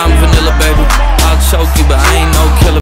I'm vanilla, baby. I'll choke you, but I ain't no killer.